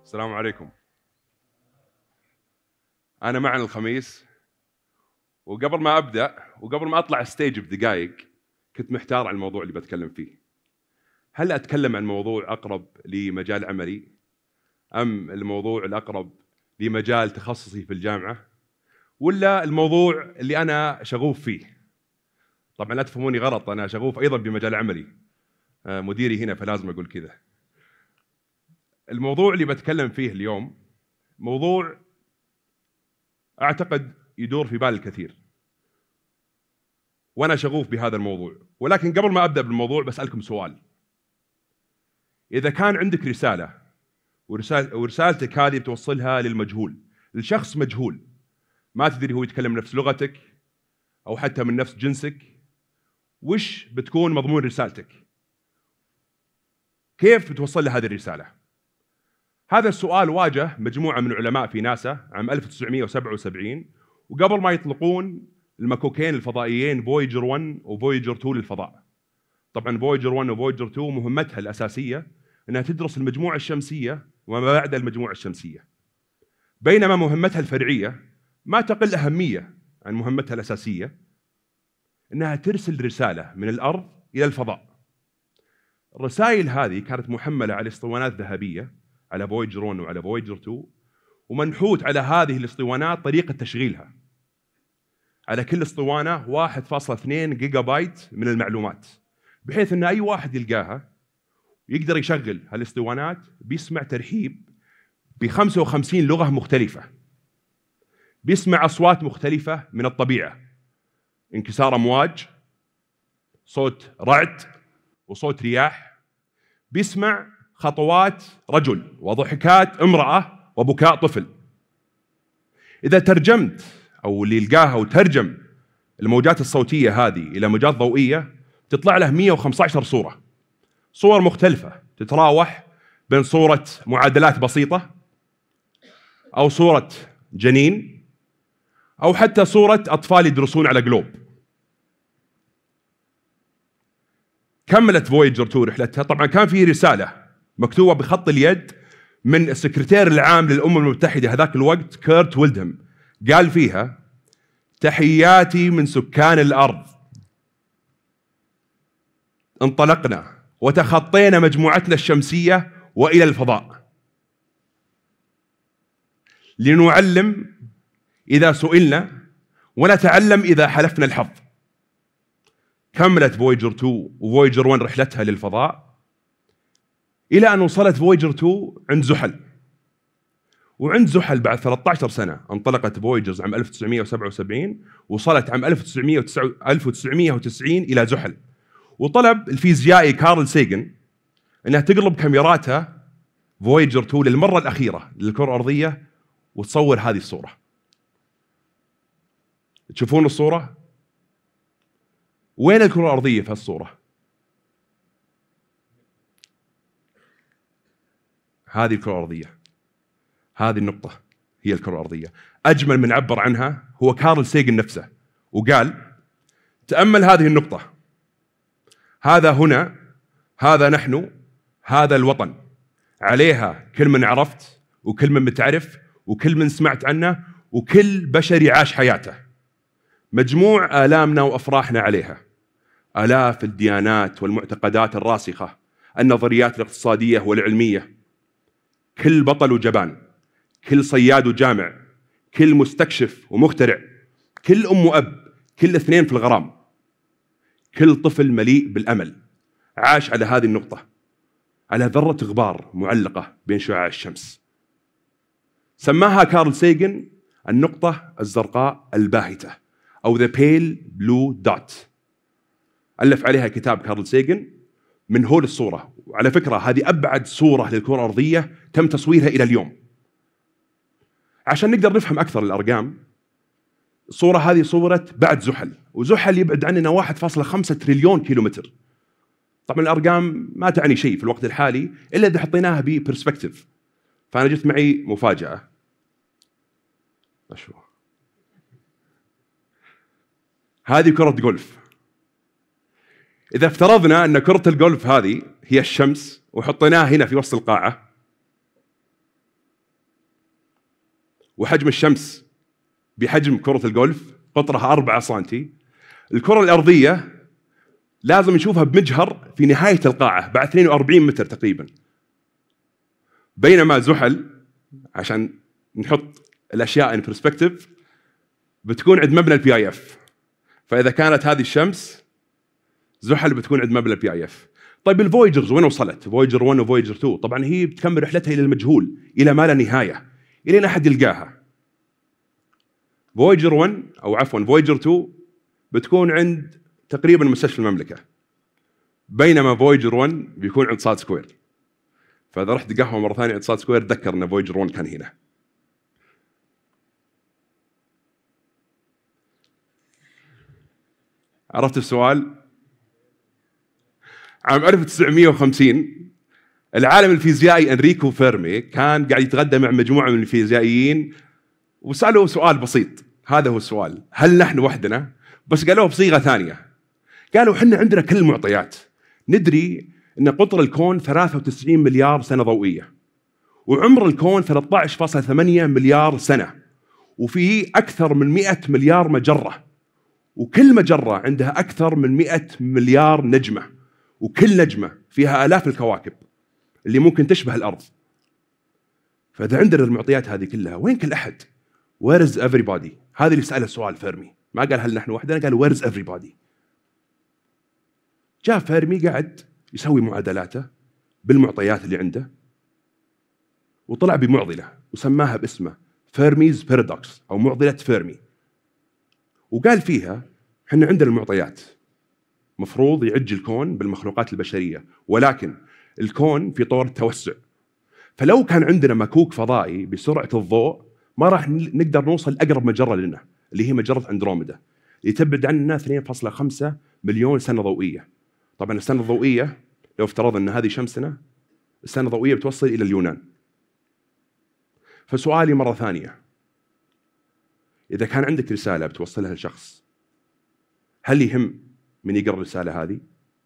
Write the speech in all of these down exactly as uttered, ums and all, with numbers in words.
السلام عليكم. أنا معن الخميس، وقبل ما أبدأ وقبل ما أطلع ستيج بدقائق كنت محتار عن الموضوع اللي بتكلم فيه. هل أتكلم عن موضوع أقرب لمجال عملي أم الموضوع الأقرب لمجال تخصصي في الجامعة، ولا الموضوع اللي أنا شغوف فيه؟ طبعا لا تفهموني غلط، أنا شغوف أيضا بمجال عملي، مديري هنا فلازم أقول كذا. الموضوع اللي بتكلم فيه اليوم موضوع أعتقد يدور في بال الكثير، وأنا شغوف بهذا الموضوع. ولكن قبل ما أبدأ بالموضوع بسألكم سؤال: إذا كان عندك رسالة ورسال ورسالتك هذه بتوصلها للمجهول، لشخص مجهول ما تدري هو يتكلم نفس لغتك أو حتى من نفس جنسك، وش بتكون مضمون رسالتك؟ كيف بتوصل له هذه الرسالة؟ هذا السؤال واجه مجموعة من علماء في ناسا عام ألف وتسعمئة وسبعة وسبعين، وقبل ما يطلقون المكوكين الفضائيين فويجر واحد وفويجر اثنين للفضاء. طبعا فويجر واحد وفويجر اثنين مهمتها الأساسية أنها تدرس المجموعة الشمسية وما بعد المجموعة الشمسية، بينما مهمتها الفرعية ما تقل أهمية عن مهمتها الأساسية، أنها ترسل رسالة من الأرض إلى الفضاء. الرسائل هذه كانت محملة على اسطوانات ذهبية، على فويجر واحد وعلى فويجر اثنين، ومنحوت على هذه الاسطوانات طريقة تشغيلها. على كل اسطوانة واحد فاصلة اثنين جيجا بايت من المعلومات، بحيث أن أي واحد يلقاها يقدر يشغل هالاسطوانات، بيسمع ترحيب ب خمسة وخمسين لغة مختلفة، بيسمع أصوات مختلفة من الطبيعة، انكسار أمواج، صوت رعد وصوت رياح، بيسمع خطوات رجل وضحكات امرأة وبكاء طفل. إذا ترجمت أو اللي يلقاها وترجم الموجات الصوتية هذه إلى موجات ضوئية تطلع له مئة وخمسة عشر صورة، صور مختلفة تتراوح بين صورة معادلات بسيطة أو صورة جنين أو حتى صورة أطفال يدرسون على جلوب. كملت فويجر اثنين رحلتها، طبعا كان في رسالة مكتوبة بخط اليد من السكرتير العام للأمم المتحدة هذاك الوقت كيرت ويلدهم، قال فيها: تحياتي من سكان الأرض، انطلقنا وتخطينا مجموعتنا الشمسية وإلى الفضاء لنعلم إذا سئلنا ونتعلم إذا حلفنا الحظ. كملت فويجر اثنين وفويجر واحد رحلتها للفضاء إلى أن وصلت فويجر اثنين عند زحل. وعند زحل بعد ثلاثة عشر سنة انطلقت فويجرز عام ألف وتسعمئة وسبعة وسبعين، وصلت عام ألف وتسعمئة وتسعين إلى زحل. وطلب الفيزيائي كارل سيغن أنها تقلب كاميراتها فويجر اثنين للمرة الأخيرة للكرة الأرضية وتصور هذه الصورة. تشوفون الصورة؟ وين الكرة الأرضية في هالصورة؟ هذه الكرة الأرضية، هذه النقطة هي الكرة الأرضية. أجمل من عبر عنها هو كارل سيغن نفسه، وقال: تأمل هذه النقطة، هذا هنا، هذا نحن، هذا الوطن، عليها كل من عرفت وكل من متعرف وكل من سمعت عنه وكل بشري عاش حياته، مجموع آلامنا وأفراحنا عليها، آلاف الديانات والمعتقدات الراسخة، النظريات الاقتصادية والعلمية، كل بطل وجبان، كل صياد وجامع، كل مستكشف ومخترع، كل أم وأب، كل اثنين في الغرام، كل طفل مليء بالأمل عاش على هذه النقطة، على ذرة غبار معلقة بين شعاع الشمس. سماها كارل سيغن النقطة الزرقاء الباهتة أو The Pale Blue Dot. ألف عليها كتاب كارل سيغن من هول الصورة. وعلى فكرة هذه أبعد صورة للكرة الأرضية تم تصويرها إلى اليوم. عشان نقدر نفهم أكثر الأرقام، الصورة هذه صورت بعد زحل، وزحل يبعد عننا واحد فاصلة خمسة تريليون كيلومتر. طبعا الأرقام ما تعني شيء في الوقت الحالي إلا إذا حطيناها ببرسبكتيف. فأنا جبت معي مفاجأة. أشوف هذه كرة جولف. إذا افترضنا أن كرة الجولف هذه هي الشمس وحطيناها هنا في وسط القاعة، وحجم الشمس بحجم كرة الجولف، قطرها أربعة سنتي. الكرة الأرضية لازم نشوفها بمجهر في نهاية القاعة بعد اثنين وأربعين متر تقريبا، بينما زحل عشان نحط الأشياء in perspective بتكون عند مبنى البي اي اف. فإذا كانت هذه الشمس، زحل بتكون عند مبنى البي اي اف. طيب الفويجرز وين وصلت؟ فويجر واحد وفويجر اثنين طبعا هي بتكمل رحلتها إلى المجهول، إلى ما لا نهاية، إلى أن أحد يلقاها. فويجر واحد أو عفوا فويجر اثنين بتكون عند تقريبا مستشفى المملكة، بينما فويجر واحد بيكون عند صاد سكوير. فإذا رحت قهوة مرة ثانية عند صاد سكوير تذكر أن فويجر واحد كان هنا. عرفت السؤال؟ عام ألف وتسعمئة وخمسين العالم الفيزيائي أنريكو فيرمي كان قاعد يتغدى مع مجموعة من الفيزيائيين وسألوا سؤال بسيط. هذا هو السؤال: هل نحن وحدنا؟ بس قالوه بصيغة ثانية. قالوا حنا عندنا كل المعطيات، ندري أن قطر الكون ثلاثة وتسعين مليار سنة ضوئية، وعمر الكون ثلاثة عشر فاصلة ثمانية مليار سنة، وفيه أكثر من مئة مليار مجرة، وكل مجرة عندها أكثر من مئة مليار نجمة، وكل نجمة فيها آلاف الكواكب اللي ممكن تشبه الأرض. فإذا عندنا المعطيات هذه كلها، وين كل أحد؟ Where is everybody؟ هذا اللي سأله السؤال فيرمي. ما قال هل نحن وحدنا، قال where is everybody؟ جاء فيرمي قاعد يسوي معادلاته بالمعطيات اللي عنده، وطلع بمعضلة وسماها باسمه فيرميز بارادوكس أو معضلة فيرمي. وقال فيها احنا عندنا المعطيات، مفروض يعج الكون بالمخلوقات البشرية، ولكن الكون في طور التوسع. فلو كان عندنا مكوك فضائي بسرعة الضوء ما راح نقدر نوصل أقرب مجرة لنا اللي هي مجرة أندروميدا اللي تبعد عنا اثنين فاصلة خمسة مليون سنة ضوئية. طبعا السنة الضوئية لو افترضنا أن هذه شمسنا، السنة الضوئية بتوصل إلى اليونان. فسؤالي مرة ثانية: إذا كان عندك رسالة بتوصلها لشخص، هل يهم من يقرأ الرسالة هذه؟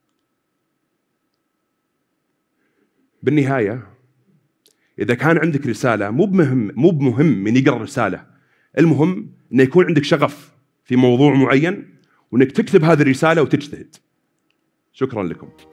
بالنهاية إذا كان عندك رسالة مو بمهم مو بمهم من يقرأ الرسالة، المهم إنه يكون عندك شغف في موضوع معين وإنك تكتب هذه الرسالة وتجتهد. شكرا لكم.